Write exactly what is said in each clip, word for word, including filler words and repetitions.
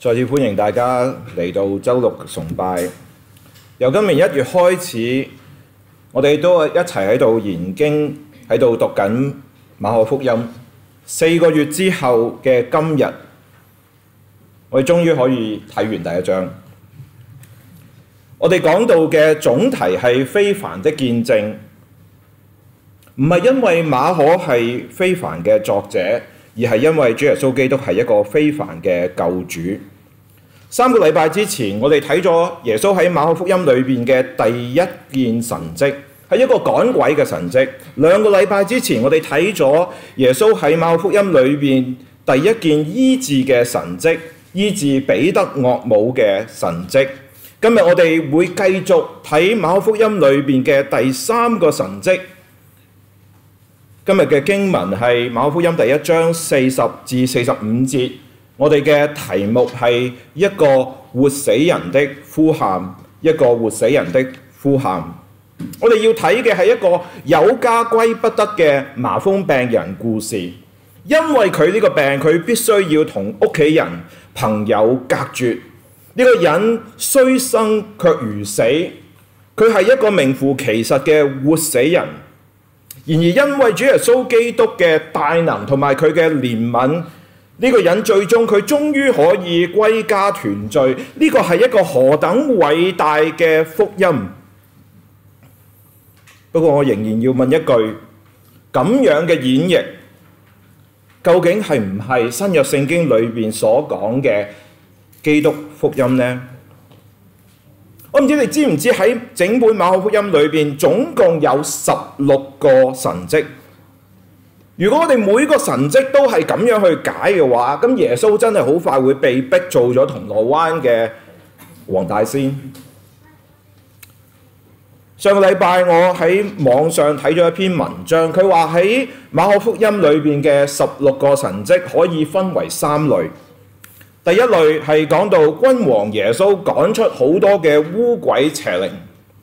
再次歡迎大家嚟到週六崇拜。由今年一月開始，我哋都一齊喺度研經，喺度讀緊馬可福音。四個月之後嘅今日，我哋終於可以睇完第一章。我哋講到嘅總題係非凡的見證，唔係因為馬可係非凡嘅作者，而係因為主耶穌基督係一個非凡嘅救主。三個禮拜之前，我哋睇咗耶穌喺馬可福音裏邊嘅第一件神蹟，係一個趕鬼嘅神蹟。兩個禮拜之前，我哋睇咗耶穌喺馬可福音裏邊第一件醫治嘅神蹟，醫治彼得岳母嘅神蹟。今日我哋會繼續睇馬可福音裏邊嘅第三個神蹟。今日嘅經文係馬可福音第一章四十至四十五節。我哋嘅題目係一個活死人的呼喊，一個活死人的呼喊。我哋要睇嘅係一個有家歸不得嘅麻風病人故事，因為佢呢個病，佢必須要同屋企人、朋友隔絕。呢個人雖生卻如死，佢係一個名副其實嘅活死人。然而因為主耶穌基督嘅大能同埋佢嘅憐憫，呢個人最終佢終於可以歸家團聚，呢個係一個何等偉大嘅福音。不過我仍然要問一句，咁樣嘅演繹究竟係唔係新約聖經裏邊所講嘅基督福音呢？我唔知你知唔知喺整本馬可福音裏邊總共有十六個神蹟。如果我哋每個神蹟都係咁樣去解嘅話，咁耶穌真係好快會被逼做咗銅鑼灣嘅黃大仙。上個禮拜我喺網上睇咗一篇文章，佢話喺馬可福音裏邊嘅十六個神蹟可以分為三類。第一類係講到君王耶穌趕出好多嘅污鬼邪靈。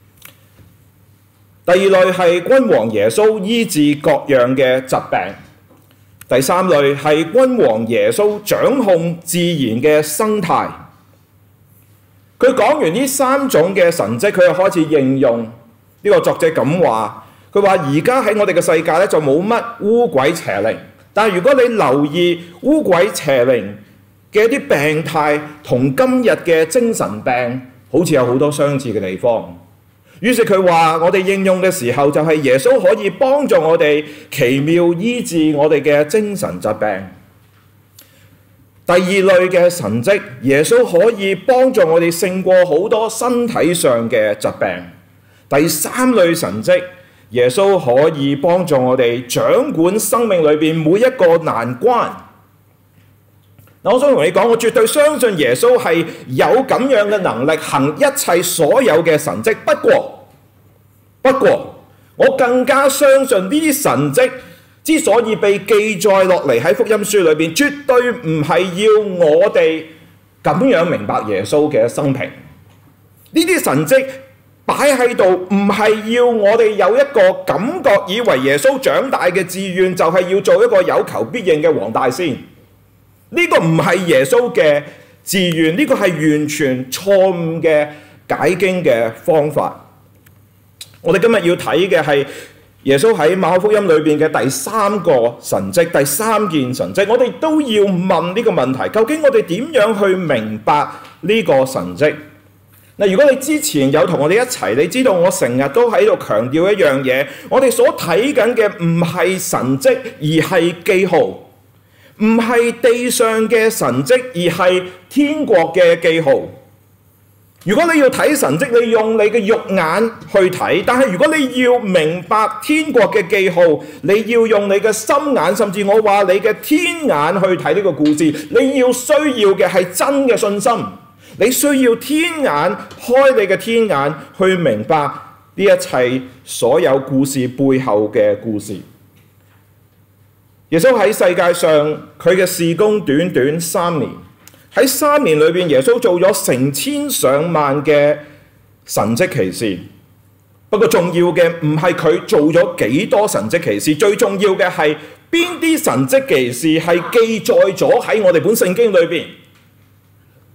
第二類係君王耶穌醫治各樣嘅疾病。第三類係君王耶穌掌控自然嘅生態。佢講完呢三種嘅神蹟，佢又開始應用。呢個作者咁話，佢話而家喺我哋嘅世界咧就冇乜污鬼邪靈，但係如果你留意污鬼邪靈嘅一啲病態，同今日嘅精神病好似有好多相似嘅地方。於是佢話我哋應用嘅時候就係耶穌可以幫助我哋奇妙醫治我哋嘅精神疾病。第二類嘅神蹟，耶穌可以幫助我哋勝過好多身體上嘅疾病。第三類神蹟，耶穌可以幫助我哋掌管生命裏邊每一個難關。我想同你講，我絕對相信耶穌係有咁樣嘅能力行一切所有嘅神蹟。不過，不過我更加相信呢啲神蹟之所以被記載落嚟喺福音書裏邊，絕對唔係要我哋咁樣明白耶穌嘅生平。呢啲神蹟擺喺度，唔係要我哋有一個感覺，以為耶穌長大嘅志願就係要做一個有求必應嘅黃大仙。呢個唔係耶穌嘅志願，呢個係完全錯誤嘅解經嘅方法。我哋今日要睇嘅係耶穌喺馬可福音裏邊嘅第三個神蹟，第三件神蹟。我哋都要問呢個問題，究竟我哋點樣去明白呢個神蹟？嗱，如果你之前有同我哋一齊，你知道我成日都喺度強調一樣嘢，我哋所睇緊嘅唔係神蹟，而係記號。唔係地上嘅神蹟，而係天國嘅記號。如果你要睇神蹟，你用你嘅肉眼去睇；但係如果你要明白天國嘅記號，你要用你嘅心眼，甚至我話你嘅天眼去睇呢個故事。你要需要嘅係真嘅信心，你需要天眼開你嘅天眼去明白呢一切所有故事背後嘅故事。耶穌喺世界上，佢嘅事工短短三年。喺三年裏邊，耶穌做咗成千上萬嘅神蹟奇事。不過重要嘅唔係佢做咗幾多神蹟奇事，最重要嘅係邊啲神蹟奇事係記載咗喺我哋本聖經裏邊。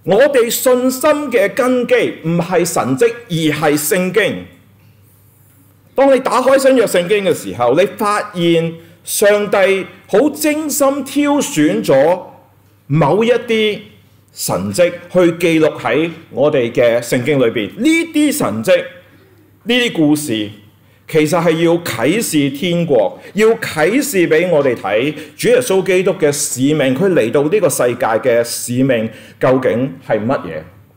我哋信心嘅根基唔係神蹟，而係聖經。當你打開新約聖經嘅時候，你發現上帝好精心挑選咗某一啲神蹟去記錄喺我哋嘅聖經裏邊。呢啲神蹟，呢啲故事，其實係要啟示天國，要啟示俾我哋睇主耶穌基督嘅使命，佢嚟到呢個世界嘅使命究竟係乜嘢？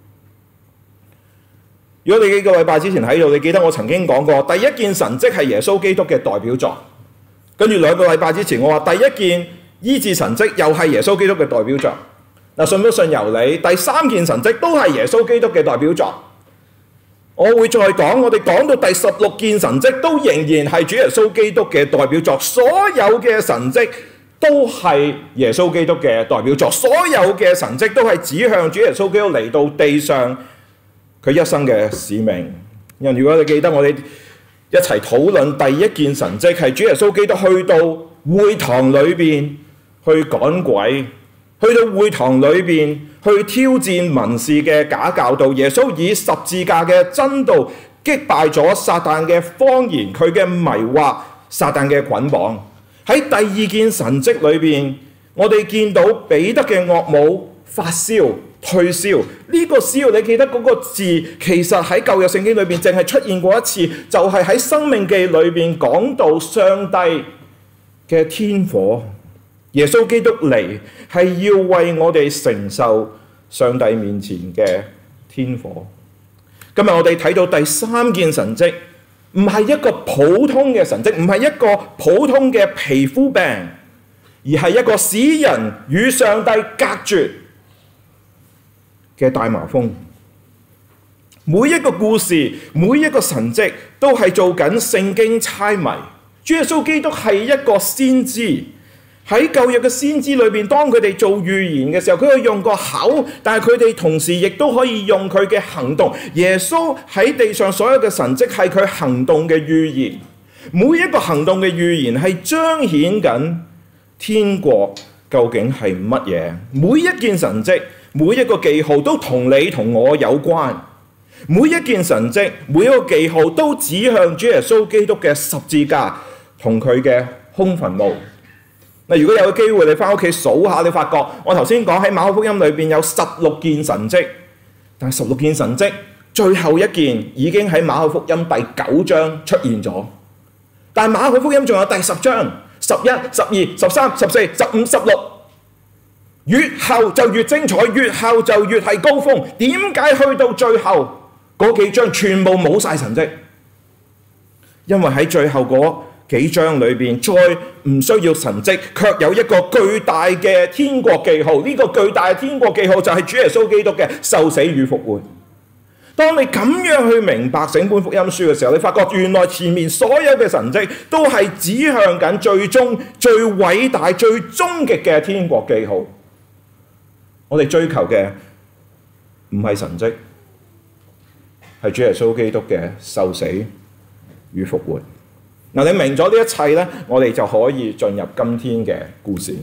如果你幾個禮拜之前喺度，你記得我曾經講過，第一件神蹟係耶穌基督嘅代表作。跟住兩個禮拜之前，我話第一件醫治神蹟又係耶穌基督嘅代表作。嗱，信不信由你。第三件神蹟都係耶穌基督嘅代表作。我會再講，我哋講到第十六件神蹟都仍然係主耶穌基督嘅代表作。所有嘅神蹟都係耶穌基督嘅代表作，所有嘅神蹟都係指向主耶穌基督嚟到地上佢一生嘅使命。因為如果你記得我哋一齊討論第一件神蹟係主耶穌基督去到會堂裏邊去趕鬼，去到會堂裏邊去挑戰文士嘅假教導。耶穌以十字架嘅真道擊敗咗撒旦嘅謊言，佢嘅迷惑，撒旦嘅捆綁。喺第二件神蹟裏邊，我哋見到彼得嘅岳母發燒退燒。呢個燒你記得嗰個字，其實喺舊約聖經裏邊淨係出現過一次，就係喺申命記裏邊講到上帝嘅天火。耶穌基督嚟係要為我哋承受上帝面前嘅天火。今日我哋睇到第三件神蹟，唔係一個普通嘅神蹟，唔係一個普通嘅皮膚病，而係一個使人與上帝隔絕嘅大麻風。每一個故事，每一個神蹟都係做緊聖經猜謎。主耶穌基督係一個先知。喺舊約嘅先知裏邊，當佢哋做預言嘅時候，佢可以用個口，但係佢哋同時亦都可以用佢嘅行動。耶穌喺地上所有嘅神蹟係佢行動嘅預言，每一個行動嘅預言係彰顯緊天國究竟係乜嘢。每一件神蹟，每一個記號都同你同我有關。每一件神蹟，每一個記號都指向主耶穌基督嘅十字架同佢嘅空墳墓。嗱，如果有機會你翻屋企數下，你發覺我頭先講喺馬可福音裏邊有十六件神蹟，但係十六件神蹟最後一件已經喺馬可福音第九章出現咗，但係馬可福音仲有第十章、十一、十二、十三、十四、十五、十六，越後就越精彩，越後就越係高峰。點解去到最後嗰幾章全部冇晒神蹟？因為喺最後嗰幾章裏邊再唔需要神蹟，卻有一個巨大嘅天國記號。呢個巨大嘅天國記號就係主耶穌基督嘅受死與復活。當你咁樣去明白整本福音書嘅時候，你發覺原來前面所有嘅神蹟都係指向緊最終最偉大最終極嘅天國記號。我哋追求嘅唔係神蹟，係主耶穌基督嘅受死與復活。嗱，你明咗呢一切咧，我哋就可以進入今天嘅故事。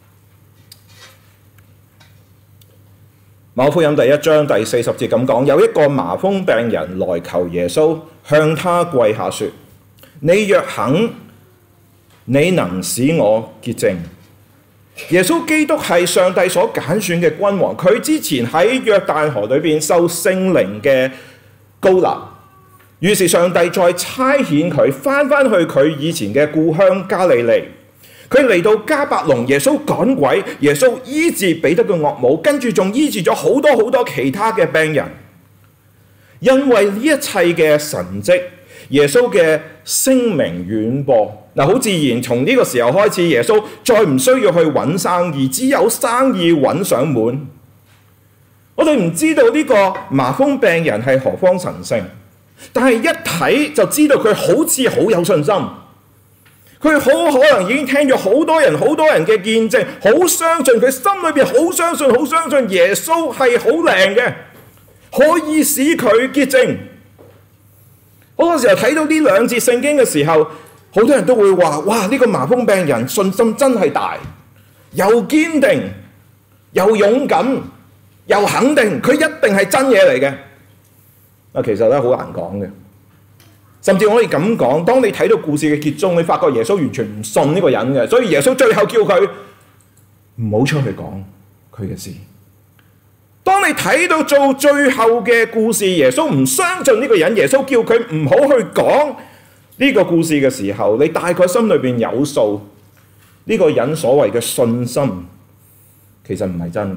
馬可福音第一章第四十節咁講，有一個麻風病人來求耶穌，向他跪下說：你若肯，你能使我潔淨。耶穌基督係上帝所揀選嘅君王，佢之前喺約旦河裏邊受聖靈嘅膏立。於是上帝再差遣佢返返去佢以前嘅故鄉加利利。佢嚟到迦百農，耶穌趕鬼，耶穌醫治彼得嘅岳母，跟住仲醫治咗好多好多其他嘅病人。因為呢一切嘅神蹟，耶穌嘅聲名遠播。嗱，好自然從呢個時候開始，耶穌再唔需要去揾生意，只有生意揾上門。我哋唔知道呢個麻風病人係何方神聖，但係一睇就知道佢好似好有信心，佢好可能已經聽咗好多人好多人嘅見證，好相信佢心裏邊好相信好相信耶穌係好靈嘅，可以使佢潔淨。好多時候睇到呢兩節聖經嘅時候，好多人都會話：哇！呢個麻風病人信心真係大，又堅定又勇敢， 又肯定佢一定係真嘢嚟嘅。啊，其實咧好難講嘅，甚至我可以咁講，當你睇到故事嘅結終，你發覺耶穌完全唔信呢個人嘅，所以耶穌最後叫佢唔好出去講佢嘅事。當你睇到做最後嘅故事，耶穌唔相信呢個人，耶穌叫佢唔好去講呢個故事嘅時候，你大概心裏邊有數，呢個人所謂嘅信心其實唔係真嘅。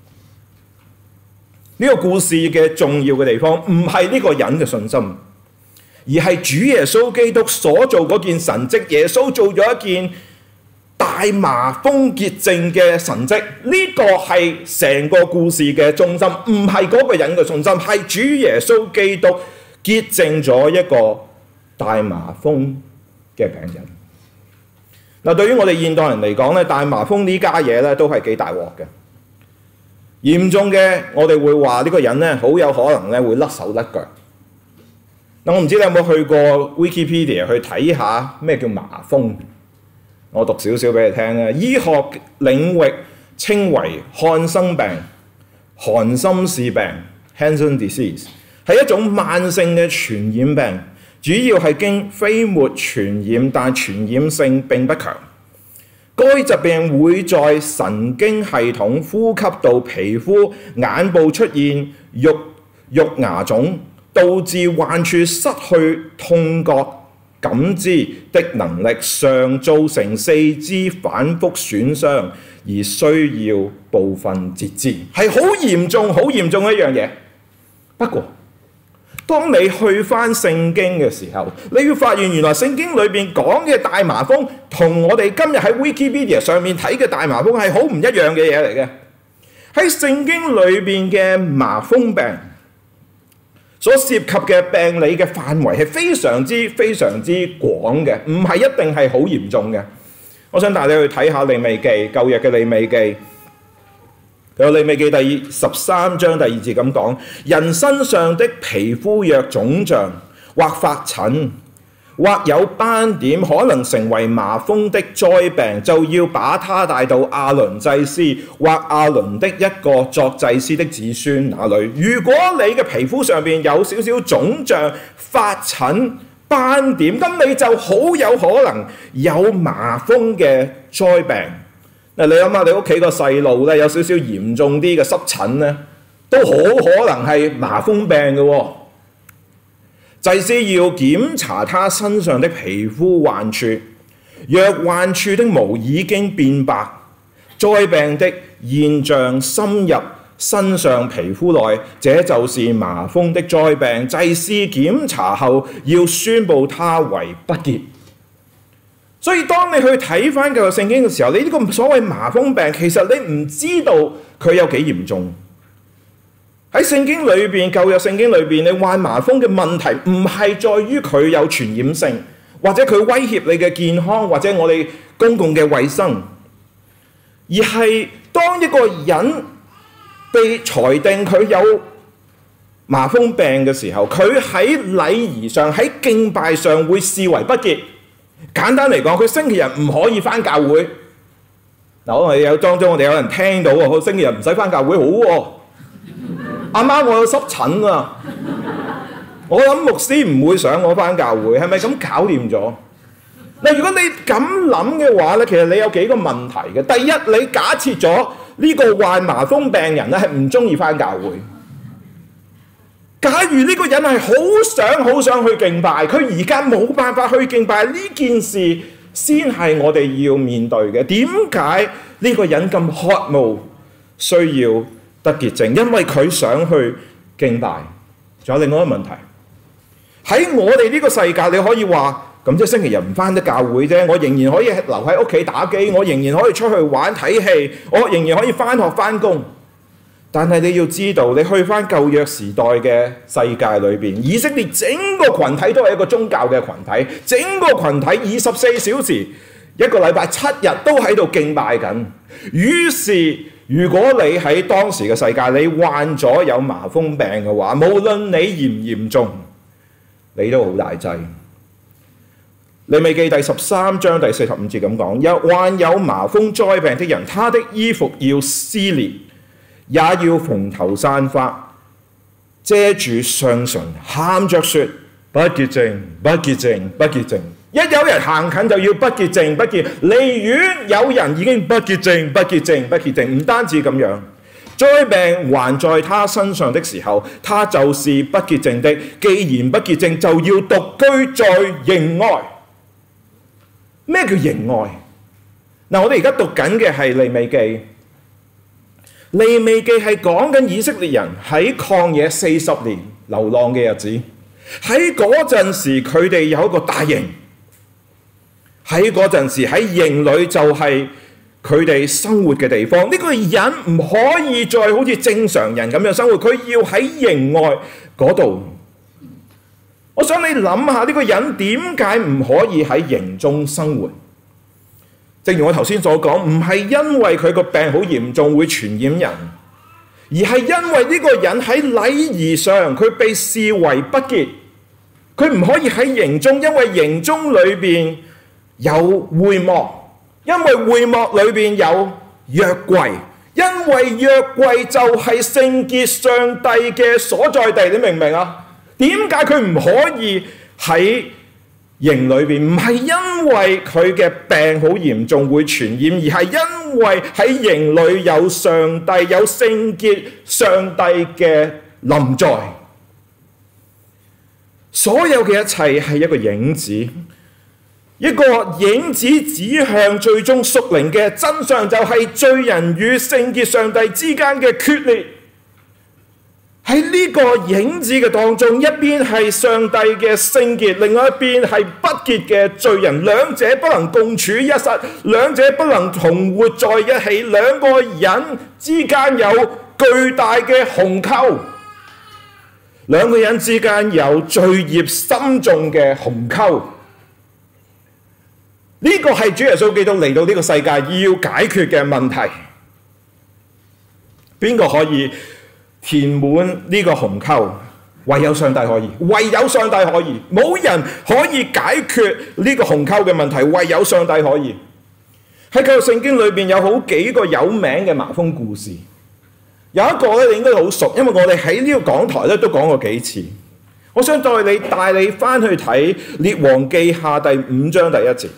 呢個故事嘅重要嘅地方唔係呢個人嘅信心，而係主耶穌基督所做嗰件神蹟。耶穌做咗一件大麻風潔淨嘅神蹟，呢個係成個故事嘅中心，唔係嗰個人嘅信心，係主耶穌基督潔淨咗一個大麻風嘅病人。嗱，對於我哋現代人嚟講咧，大麻風呢家嘢咧都係幾大鑊嘅。嚴重嘅，我哋會話呢個人咧好有可能咧會甩手甩腳。嗱，我唔知你有冇去過 Wikipedia 去睇下咩叫麻風？我讀少少俾你聽啊。醫學領域稱為漢生病、韓森氏病 （Hansen disease）， 係一種慢性嘅傳染病，主要係經飛沫傳染，但傳染性並不強。該疾病會在神經系統、呼吸道、皮膚、眼部出現肉肉芽腫，導致患處失去痛覺感知的能力，上造成四肢反覆損傷，而需要部分截肢，係好嚴重、好嚴重嘅一樣嘢。不過，當你去返聖經嘅時候，你會發現原來聖經裏邊講嘅大麻風同我哋今日喺 Wikipedia 上面睇嘅大麻風係好唔一樣嘅嘢嚟嘅。喺聖經裏邊嘅麻風病所涉及嘅病理嘅範圍係非常之非常之廣嘅，唔係一定係好嚴重嘅。我想帶你去睇下利未記，舊約嘅利未記。有利未記第十三章第二節咁講：人身上的皮膚若腫脹，或發疹，或有斑點，可能成為麻風的災病，就要把他帶到亞倫祭司或亞倫的一個作祭司的子孫那裏。如果你嘅皮膚上面有少少腫脹、發疹、斑點，咁你就好有可能有麻風嘅災病。嗱，你諗下，你屋企個細路咧有少少嚴重啲嘅濕疹咧，都好可能係麻風病嘅喎。祭司要檢查他身上的皮膚患處，若患處的毛已經變白，災病的現象深入身上皮膚內，這就是麻風的災病。祭司檢查後要宣佈他為不潔。所以當你去睇返舊約聖經嘅時候，你呢個所謂麻風病，其實你唔知道佢有幾嚴重。喺聖經裏邊，舊約聖經裏邊，你患麻風嘅問題唔係在於佢有傳染性，或者佢威脅你嘅健康，或者我哋公共嘅衛生，而係當一個人被裁定佢有麻風病嘅時候，佢喺禮儀上、喺敬拜上會視為不潔。簡單嚟講，佢星期日唔可以返教會。嗱，可能有當中我哋有人聽到喎，星期日唔使返教會好喎。阿媽，我有濕疹啊！我諗牧師唔會想我返教會，係咪咁搞掂咗？嗱，如果你咁諗嘅話咧，其實你有幾個問題嘅。第一，你假設咗呢個患麻風病人咧係唔中意返教會。假如呢個人係好想好想去敬拜，佢而家冇辦法去敬拜，呢件事先係我哋要面對嘅。點解呢個人咁渴慕需要得潔淨？因為佢想去敬拜。仲有另外一個問題，喺我哋呢個世界，你可以話咁即係星期日唔返得教會啫，我仍然可以留喺屋企打機，我仍然可以出去玩睇戲，我仍然可以返學返工。但係你要知道，你去返舊約時代嘅世界裏邊，以色列整個群體都係一個宗教嘅群體，整個群體二十四小時一個禮拜七日都喺度敬拜緊。於是如果你喺當時嘅世界，你患咗有麻風病嘅話，無論你嚴唔嚴重，你都好大劑。利未記第十三章第四十五節咁講：有患有麻風災病的人，他的衣服要撕裂， 也要蓬頭散髮，遮住上唇，喊着說：不潔淨，不潔淨，不潔淨。一有人行近就要不潔淨，不潔，離遠有人已經不潔淨，不潔淨，不潔淨。唔單止咁樣，災病還在他身上的時候，他就是不潔淨的。既然不潔淨，就要獨居在營外。咩叫營外？嗱，我哋而家讀緊嘅係利未記。利未記係講緊以色列人喺曠野四十年流浪嘅日子。喺嗰陣時，佢哋有一個大營。喺嗰陣時，喺營裏就係佢哋生活嘅地方。呢個人唔可以再好似正常人咁樣生活，佢要喺營外嗰度。我想你諗下，呢個人點解唔可以喺營中生活？正如我頭先所講，唔係因為佢個病好嚴重會傳染人，而係因為呢個人喺禮儀上佢被視為不潔，佢唔可以喺營中，因為營中裏邊有會幕，因為會幕裏邊有約櫃，因為約櫃就係聖潔上帝嘅所在地，你明唔明啊？點解佢唔可以喺營裏邊？唔係因為佢嘅病好嚴重會傳染，而係因為喺營裏有上帝，有聖潔上帝嘅臨在。所有嘅一切係一個影子。一個影子指向最終屬靈嘅真相，就係罪人與聖潔上帝之間嘅決裂。喺呢個影子嘅當中，一邊係上帝嘅聖潔，另外一邊係不潔嘅罪人，兩者不能共處一室，兩者不能同活在一起，兩個人之間有巨大嘅鴻溝，兩個人之間有罪孽深重嘅鴻溝。呢個係主耶穌基督嚟到呢個世界要解決嘅問題。邊個可以填滿呢個鴻溝？唯有上帝可以，唯有上帝可以，冇人可以解決呢個鴻溝嘅問題，唯有上帝可以。喺舊約聖經裏邊有好幾個有名嘅麻風故事，有一個咧你應該好熟，因為我哋喺呢個講台咧都講過幾次。我想帶你帶你翻去睇列王記下第五章第一節。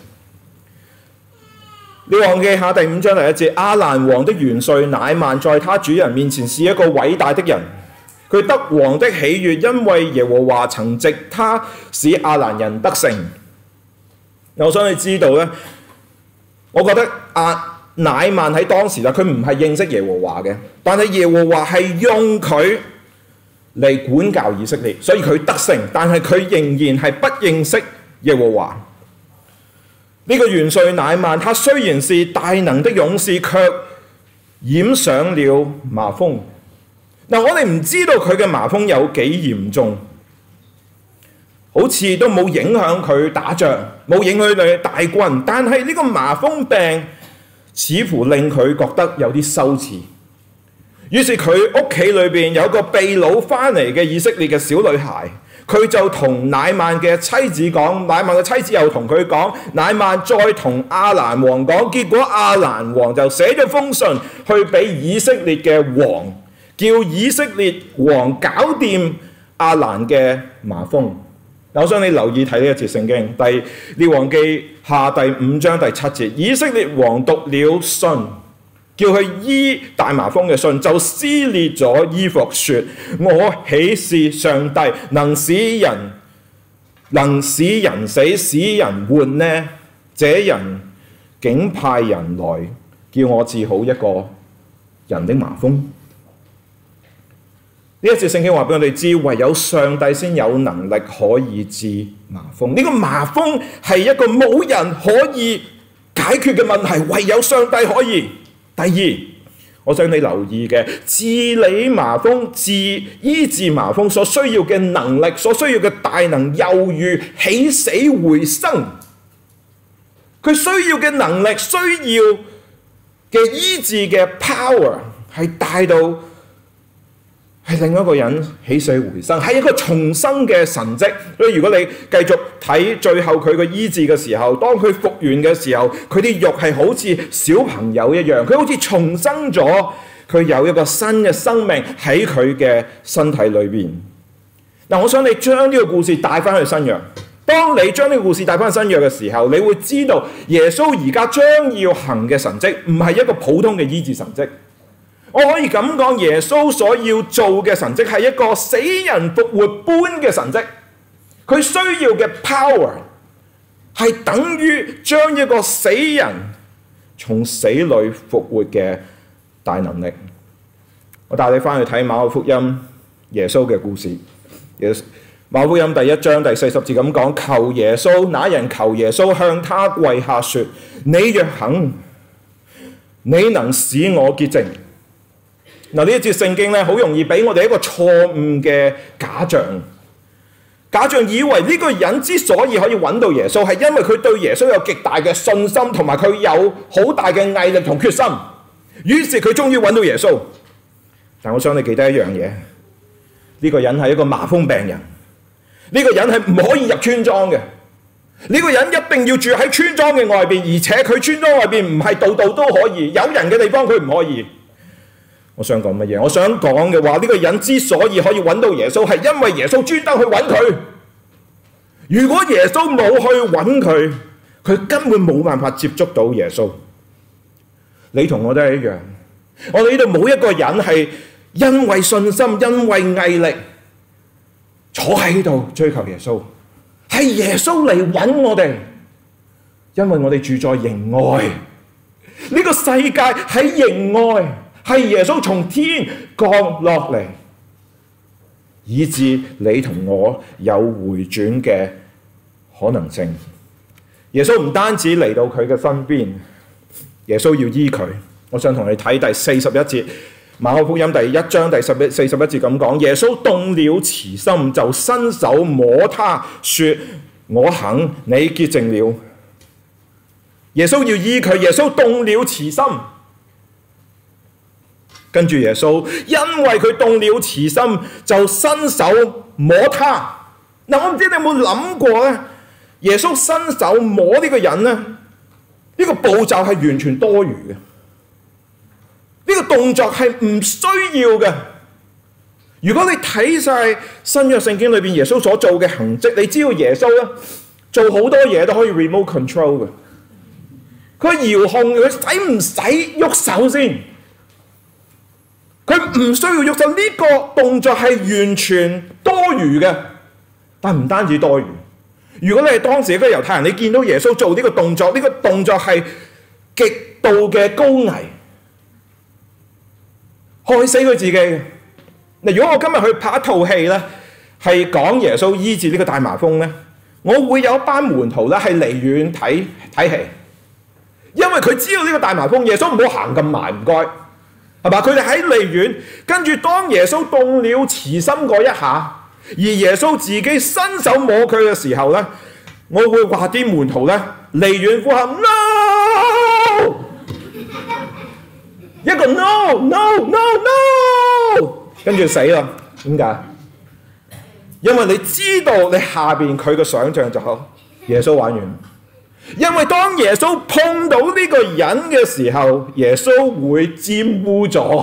列王記下第五章第一節，亞蘭王的元帥乃縵在他主人面前是一個偉大的人，佢得王的喜悅，因為耶和華曾藉他使亞蘭人得勝。我想你知道咧，我覺得亞乃縵喺當時啦，佢唔係認識耶和華嘅，但係耶和華係用佢嚟管教以色列，所以佢得勝，但係佢仍然係不認識耶和華。呢個元帥乃縵，他雖然是大能的勇士，卻染上了麻風。嗱，我哋唔知道佢嘅麻風有幾嚴重，好似都冇影響佢打仗，冇影響佢大軍。但係呢個麻風病似乎令佢覺得有啲羞恥，於是佢屋企裏邊有個被擄翻嚟嘅以色列嘅小女孩。佢就同乃縵嘅妻子講，乃縵嘅妻子又同佢講，乃縵再同亞蘭王講，結果亞蘭王就寫咗封信去俾以色列嘅王，叫以色列王搞掂亞蘭嘅麻風。我想你留意睇呢一節聖經，第列王記下第五章第七節，以色列王讀了信，叫佢醫大麻風嘅信，就撕裂咗衣服，說：我豈是上帝能使人能使人死，使人活呢？這人竟派人來叫我治好一個人的麻風。呢一節聖經話俾我哋知，唯有上帝先有能力可以治麻風。呢、這個麻風係一個冇人可以解決嘅問題，唯有上帝可以。第二，我想你留意嘅，治理麻風、治醫治麻風所需要嘅能力、所需要嘅大能，猶如起死回生。佢需要嘅能力、需要嘅醫治嘅 power 係大到係另一個人起死回生，係一個重生嘅神蹟。所以如果你繼續睇最後佢嘅醫治嘅時候，當佢復原嘅時候，佢啲肉係好似小朋友一樣，佢好似重生咗，佢有一個新嘅生命喺佢嘅身體裏邊。嗱，我想你將呢個故事帶翻去新約。當你將呢個故事帶翻去新約嘅時候，你會知道耶穌而家將要行嘅神蹟唔係一個普通嘅醫治神蹟。我可以咁講，耶穌所要做嘅神蹟係一個死人復活般嘅神蹟。佢需要嘅 power 係等於將一個死人從死裏復活嘅大能力。我帶你翻去睇馬可福音耶穌嘅故事。馬可福音第一章第四十節咁講：求耶穌，那人求耶穌向他跪下說：你若肯，你能使我潔淨。嗱，呢一節聖經咧，好容易俾我哋一個錯誤嘅假象。假象以為呢個人之所以可以揾到耶穌，係因為佢對耶穌有極大嘅信心，同埋佢有好大嘅毅力同決心。於是佢終於揾到耶穌。但我想你記得一樣嘢，呢個人係一個麻風病人，呢個人係唔可以入村莊嘅。呢個人一定要住喺村莊嘅外邊，而且佢村莊外邊唔係度度都可以，有人嘅地方佢唔可以。我想講乜嘢？我想講嘅話，呢個人之所以可以揾到耶穌，係因為耶穌專登去揾佢。如果耶穌冇去揾佢，佢根本冇辦法接觸到耶穌。你同我都係一樣，我哋呢度冇一個人係因為信心、因為毅力坐喺度追求耶穌，係耶穌嚟揾我哋，因為我哋住在營外。呢個世界喺營外。係耶穌從天降落嚟，以致你同我有回轉嘅可能性。耶穌唔單止嚟到佢嘅身邊，耶穌要醫佢。我想同你睇第四十一節，馬可福音第一章第四十一節咁講：耶穌動了慈心，就伸手摸他，說：我肯，你潔淨了。耶穌要醫佢，耶穌動了慈心。跟住耶穌，因為佢動了慈心，就伸手摸他。嗱，我唔知你有冇諗過咧？耶穌伸手摸呢個人咧，呢個步驟係完全多餘嘅，呢個動作係唔需要嘅。如果你睇晒新約聖經裏邊耶穌所做嘅行跡，你知道耶穌咧做好多嘢都可以 remote control 嘅。佢遙控，佢使唔使喐手先？佢唔需要喐手，呢個動作係完全多餘嘅。但唔單止多餘，如果你係當時嗰個猶太人，你見到耶穌做呢個動作，呢個動作係極度嘅高危，害死佢自己。嗱，如果我今日去拍一套戲咧，係講耶穌醫治呢個大麻風咧，我會有一班門徒咧係離遠睇睇戲，因為佢知道呢個大麻風，耶穌唔好行咁埋，唔該。係嘛？佢哋喺離遠，跟住當耶穌動了慈心嗰一下，而耶穌自己伸手摸佢嘅時候咧，我會話啲門徒咧離遠呼喊 no， 一個 no no no no， 跟住死啦。點解？因為你知道你下邊佢嘅想像就好，耶穌玩完。因為當耶穌碰到呢個人嘅時候，耶穌會沾污咗。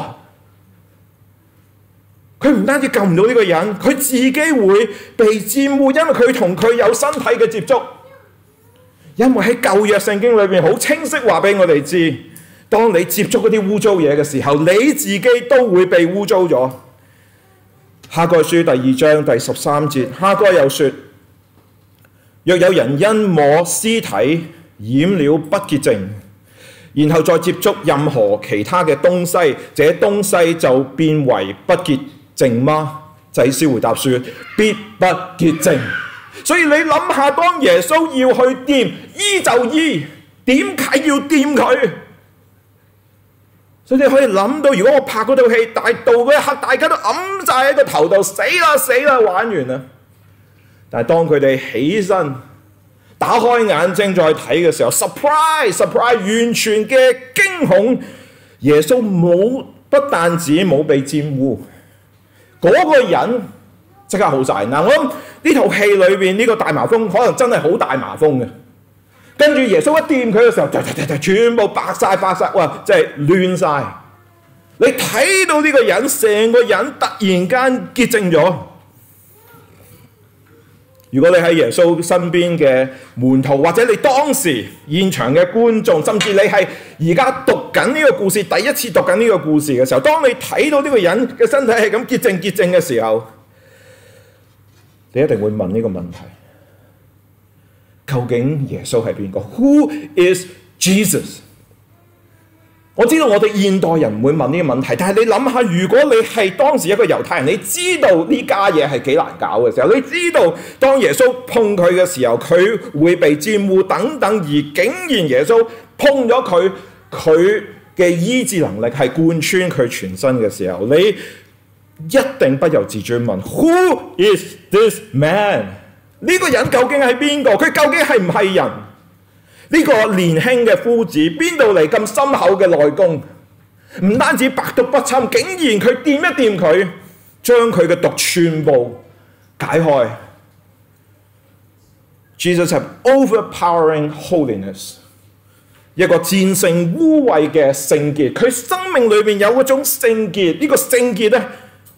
佢唔單止救唔到呢個人，佢自己會被沾污，因為佢同佢有身體嘅接觸。因為喺舊約聖經裏面好清晰話俾我哋知，當你接觸嗰啲污糟嘢嘅時候，你自己都會被污糟咗。哈該書第二章第十三節，哈該又說：若有人因摸屍體染了不潔淨，然後再接觸任何其他嘅東西，這東西就變為不潔淨嗎？祭司回答說：必不潔淨。所以你諗下，當耶穌要去掂，醫就醫，點解要掂佢？所以你可以諗到，如果我拍嗰套戲，大到嗰一刻，大家都揞晒喺個頭度，死啦死啦，玩完啦。但係當佢哋起身打開眼睛再睇嘅時候 surprise surprise 完全嘅驚恐，耶穌冇不但止冇被沾污，嗰嗰、那個人即刻好晒。嗱，我諗呢套戲裏邊呢個大麻風可能真係好大麻風嘅。跟住耶穌一掂佢嘅時候，全部白晒白晒，哇！即係亂晒。你睇到呢個人，成個人突然間潔淨咗。如果你喺耶穌身邊嘅門徒，或者你當時現場嘅觀眾，甚至你係而家讀緊呢個故事，第一次讀緊呢個故事嘅時候，當你睇到呢個人嘅身體係咁潔淨潔淨嘅時候，你一定會問呢個問題。究竟耶穌係邊個 ？Who is Jesus？ 我知道我哋現代人唔會問呢個問題，但係你諗下，如果你係當時一個猶太人，你知道呢家嘢係幾難搞嘅時候，你知道當耶穌碰佢嘅時候，佢會被玷污等等，而竟然耶穌碰咗佢，佢嘅醫治能力係貫穿佢全身嘅時候，你一定不由自主問 ：Who is this man？呢個人究竟係邊個？佢究竟係唔係人？呢個年輕嘅夫子邊度嚟咁深厚嘅內功？唔單止百毒不侵，竟然佢掂一掂佢，將佢嘅毒全部解開。Jesus have overpowering holiness， 一個戰勝污穢嘅聖潔。佢生命裏面有嗰種聖潔，呢、這個聖潔咧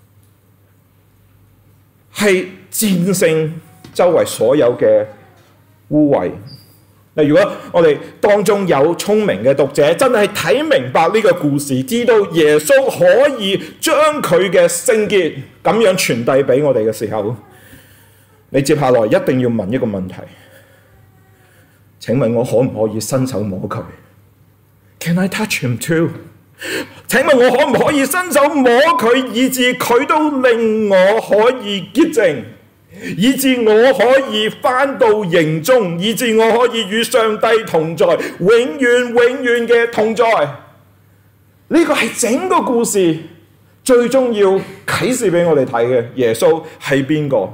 係戰勝周圍所有嘅污穢。嗱，如果我哋當中有聰明嘅讀者，真係睇明白呢個故事，知道耶穌可以將佢嘅聖潔咁樣傳遞俾我哋嘅時候，你接下來一定要問一個問題：請問我可唔可以伸手摸佢 ？Can I touch him too？ 請問我可唔可以伸手摸佢，以致佢都令我可以潔淨？以致我可以返到營中，以致我可以與上帝同在，永遠永遠嘅同在。呢個係整個故事最終要啟示俾我哋睇嘅，耶穌係邊個？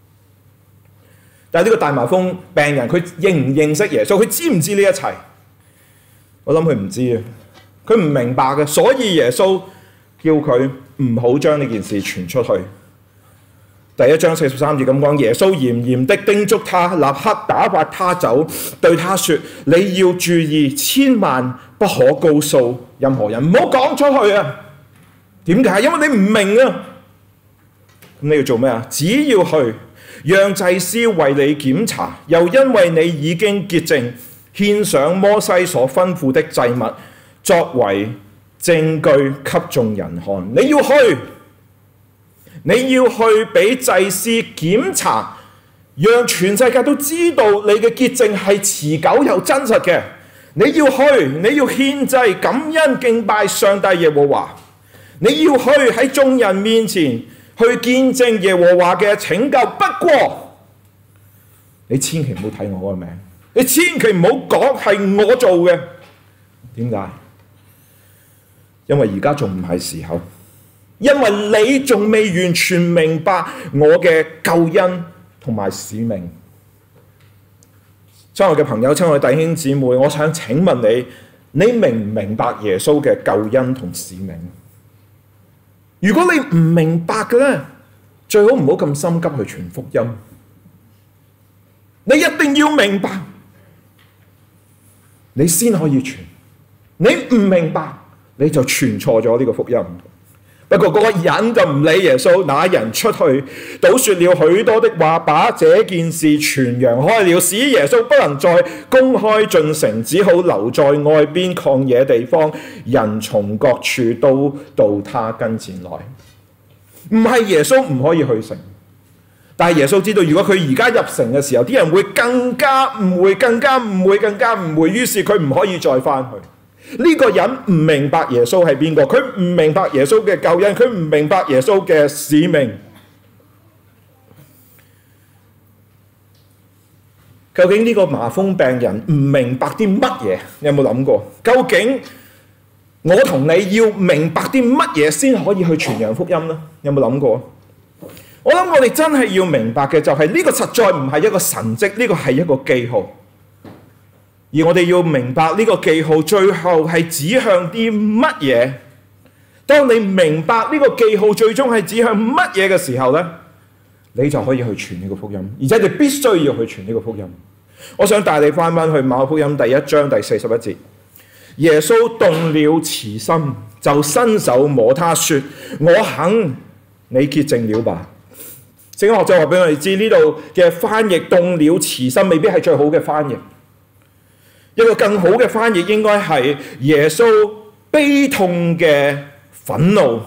但係呢個大麻風病人，佢認唔認識耶穌？佢知唔知呢一切？我諗佢唔知啊，佢唔明白嘅，所以耶穌叫佢唔好將呢件事傳出去。第一章四十三節咁講，耶穌嚴嚴的叮囑他，立刻打發他走，對他說：你要注意，千萬不可告訴任何人，唔好講出去啊！點解？因為你唔明啊！咁你要做咩啊？只要去，讓祭司為你檢查，又因為你已經潔淨，獻上摩西所吩咐的祭物，作為證據給眾人看。你要去。你要去俾祭司檢查，讓全世界都知道你嘅潔淨係持久又真實嘅。你要去，你要獻祭、感恩、敬拜上帝耶和華。你要去喺眾人面前去見證耶和華嘅拯救。不過，你千祈唔好睇我個名，你千祈唔好講係我做嘅。點解？因為而家仲唔係時候。因為你仲未完全明白我嘅救恩同埋使命。親愛嘅朋友，親愛嘅弟兄姊妹，我想請問你，你明唔明白耶穌嘅救恩同使命？如果你唔明白嘅咧，最好唔好咁心急去傳福音。你一定要明白，你先可以傳。你唔明白，你就傳錯咗呢個福音。不過嗰個人就唔理耶穌，那人出去，倒說了許多的話，把這件事傳揚開了，使耶穌不能再公開進城，只好留在外邊曠野地方，人從各處都到他跟前來。唔係耶穌唔可以去城，但係耶穌知道，如果佢而家入城嘅時候，啲人會更加誤會，更加誤會，更加誤會，於是佢唔可以再返去。呢個人唔明白耶穌係邊個，佢唔明白耶穌嘅救恩，佢唔明白耶穌嘅使命。究竟呢個麻風病人唔明白啲乜嘢？你有冇諗過？究竟我同你要明白啲乜嘢先可以去傳揚福音呢？有冇諗過？我諗我哋真係要明白嘅就係呢個實在唔係一個神蹟，呢個係一個記號。而我哋要明白呢個記號最後係指向啲乜嘢？ 當你明白呢個記號最終係指向乜嘢嘅時候呢，你就可以去傳呢個福音，而且你必須要去傳呢個福音。我想帶你翻返去馬可福音第一章第四十一節，耶穌動了慈心，就伸手摸他說：我肯，你潔淨了吧。聖經學者話俾我哋知，呢度嘅翻譯動了慈心未必係最好嘅翻譯，一個更好嘅翻譯應該係耶穌悲痛嘅憤怒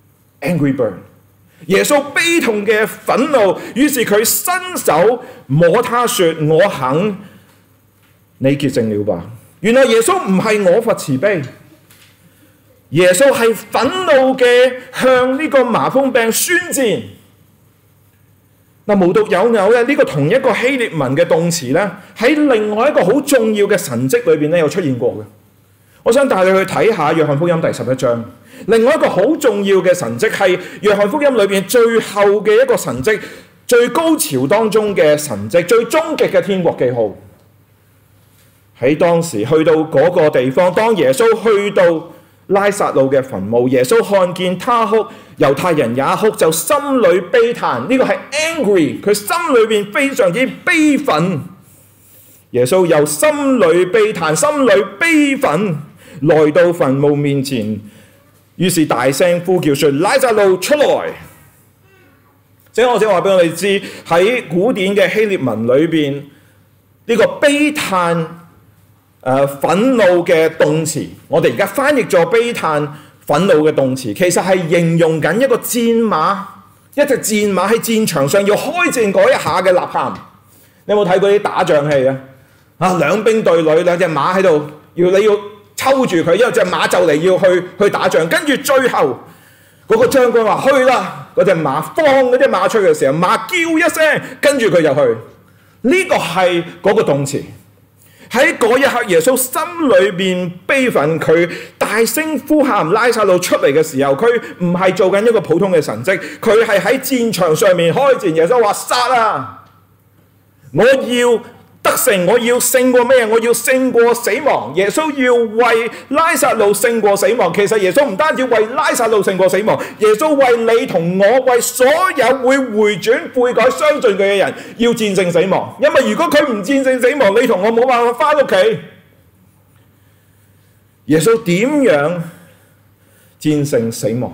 angry burn。耶穌悲痛嘅憤怒，於是佢伸手摸他說：我肯，你潔淨了吧。原來耶穌唔係我佛慈悲，耶穌係憤怒嘅向呢個麻風病宣戰。嗱，無獨有偶咧，呢個同一個希臘文嘅動詞咧，喺另外一個好重要嘅神蹟裏邊咧有出現過嘅。我想帶你去睇下約翰福音第十一章。另外一個好重要嘅神蹟係約翰福音裏邊最後嘅一個神蹟，最高潮當中嘅神蹟，最終極嘅天國記號。喺當時去到嗰個地方，當耶穌去到拉撒路嘅墳墓，耶穌看見他哭，猶太人也哭，就心裏悲嘆。呢個係 angry， 佢心裏邊非常之悲憤。耶穌又心裏悲嘆，心裏悲憤，來到墳墓面前，於是大聲呼叫說：拉撒路出來！即係我想話俾我哋知，喺古典嘅希臘文裏邊，呢個悲嘆、誒憤怒嘅動詞，我哋而家翻譯咗悲嘆、憤怒嘅動詞，其實係形容緊一個戰馬，一隻戰馬喺戰場上要開戰嗰一下嘅吶喊。你有冇睇過啲打仗戲啊？啊，兩兵對壘，兩隻馬喺度，要你要抽住佢，因為隻馬就嚟要去去打仗，跟住最後嗰、那個將軍話去啦，嗰隻馬放嗰隻馬出去嘅時候，馬叫一聲，跟住佢就去。呢、這個係嗰個動詞。喺嗰一刻，耶穌心裏邊悲憤，佢大聲呼喊拉撒路出嚟嘅時候，佢唔係做緊一個普通嘅神蹟，佢係喺戰場上面開戰。耶穌話：殺啊！我要得勝，我要勝過咩？我要勝過死亡。耶穌要為拉撒路勝過死亡。其實耶穌唔單止為拉撒路勝過死亡，耶穌為你同我，為所有會回轉悔改相信佢嘅人，要戰勝死亡。因為如果佢唔戰勝死亡，你同我冇辦法翻屋企。耶穌點樣戰勝死亡？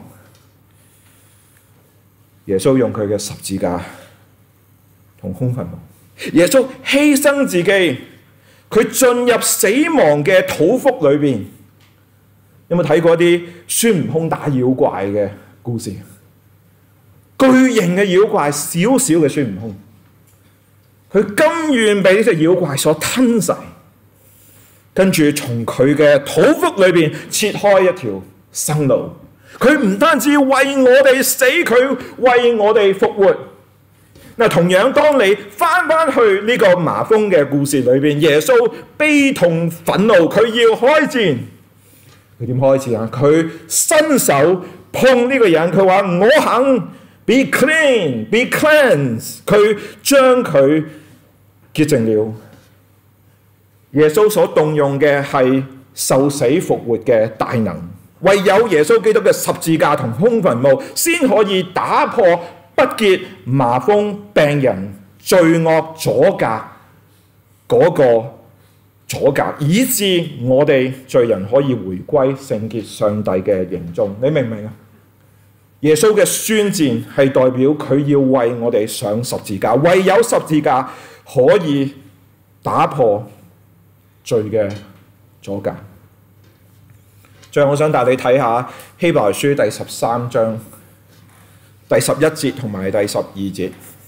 耶穌用佢嘅十字架同空墳墓。耶穌犧牲自己，佢進入死亡嘅土腹裏邊。有冇睇過啲孫悟空打妖怪嘅故事？巨型嘅妖怪，小小嘅孫悟空，佢甘願被呢隻妖怪所吞噬，跟住從佢嘅土腹裏邊切開一條生路。佢唔單止為我哋死，佢為我哋復活。嗱，同樣當你翻返去呢個麻風嘅故事裏邊，耶穌悲痛憤怒，佢要開戰。佢點開始啊？佢伸手碰呢個人，佢話：我肯 be clean, be cleansed。佢將佢潔淨了。耶穌所動用嘅係受死復活嘅大能，唯有耶穌基督嘅十字架同空墳墓，先可以打破不潔麻風病人罪惡阻隔嗰個阻隔，以致我哋罪人可以回歸聖潔上帝嘅營中。你明唔明啊？耶穌嘅宣戰係代表佢要為我哋上十字架，唯有十字架可以打破罪嘅阻隔。最後我想帶你睇下希伯來書第十三章第十一節同埋第十二節。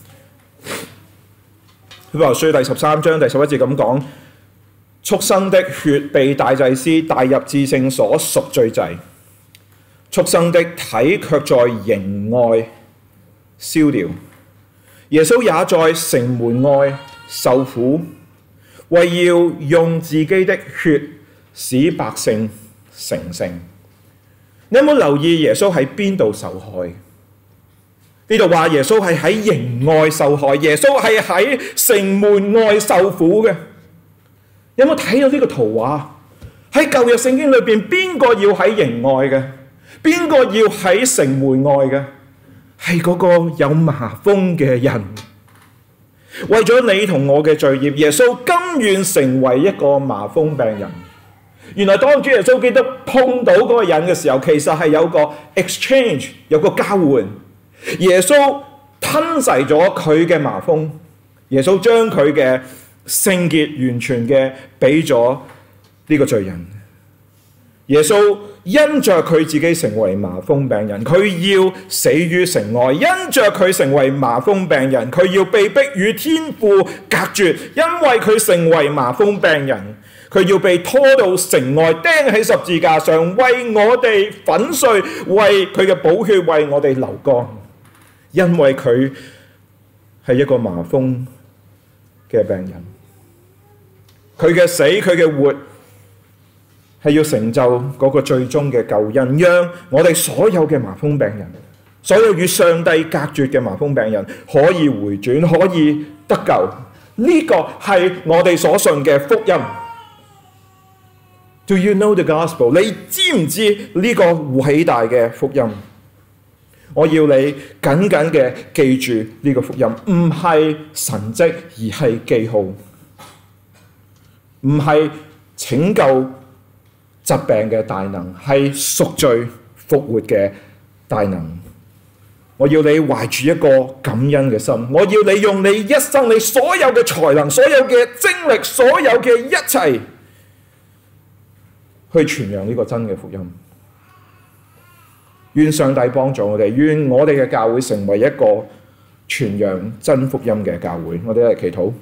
希伯來書第十三章第十一節咁講：畜生的血被大祭司帶入至聖所贖罪祭，畜生的體卻在營外燒掉。耶穌也在城門外受苦，為要用自己的血使百姓成聖。你有冇留意耶穌喺邊度受害？呢度話耶穌係喺營外受害，耶穌係喺城門外受苦嘅。有冇睇到呢個圖畫？喺舊約聖經裏邊，邊個要喺營外嘅？ 邊個要喺城門外嘅？係嗰個有麻風嘅人。為咗你同我嘅罪孽，耶穌甘願成為一個麻風病人。原來當主耶穌基督碰到嗰個人嘅時候，其實係有個 exchange， 有個交換。耶穌吞噬咗佢嘅麻風，耶穌將佢嘅聖潔完全嘅俾咗呢個罪人。耶穌因着佢自己成為麻風病人，佢要死於城外；因着佢成為麻風病人，佢要被逼與天父隔絕；因為佢成為麻風病人，佢要被拖到城外釘喺十字架上，為我哋粉碎，為佢嘅寶血為我哋流乾。因為佢係一個麻風嘅病人，佢嘅死，佢嘅活，係要成就嗰個最終嘅救恩，讓我哋所有嘅麻風病人，所有與上帝隔絕嘅麻風病人可以回轉，可以得救。呢個係我哋所信嘅福音。Do you know the gospel？ 你知唔知呢個偉大嘅福音？我要你緊緊嘅記住呢個福音，唔係神蹟，而係記號，唔係拯救疾病嘅大能，係贖罪復活嘅大能。我要你懷住一個感恩嘅心，我要你用你一生你所有嘅才能、所有嘅精力、所有嘅一切去傳揚呢個真嘅福音。願上帝幫助我哋，願我哋嘅教會成為一個傳揚真福音嘅教會。我哋一齊祈禱。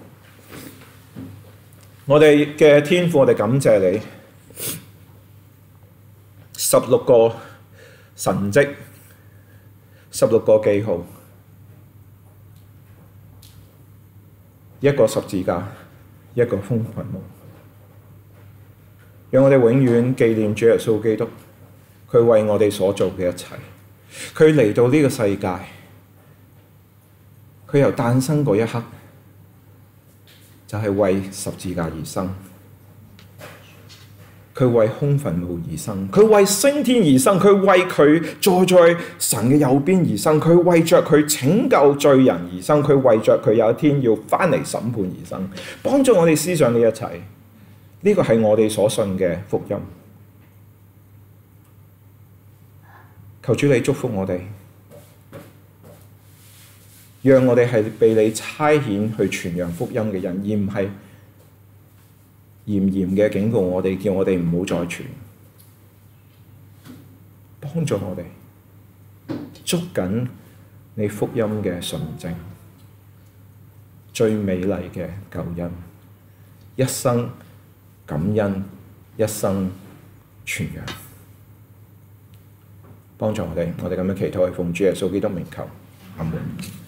我哋嘅天父，我哋感謝你，十六個神蹟，十六個記號，一個十字架，一個空墳墓，讓我哋永遠紀念主耶穌基督。佢為我哋所做嘅一切，佢嚟到呢個世界，佢由誕生嗰一刻就係為十字架而生，佢為空墳墓而生，佢為升天而生，佢為佢坐在神嘅右邊而生，佢為着佢拯救罪人而生，佢為着佢有一天要返嚟審判而生，幫助我哋思想呢一切。呢個係我哋所信嘅福音。求主你祝福我哋，讓我哋係被你差遣去傳揚福音嘅人，而唔係嚴嚴嘅警告我哋，叫我哋唔好再傳。幫助我哋捉緊你福音嘅純正，最美麗嘅救恩，一生感恩，一生傳揚。幫助我哋，我哋咁樣祈禱係奉主耶穌基督名求，阿門。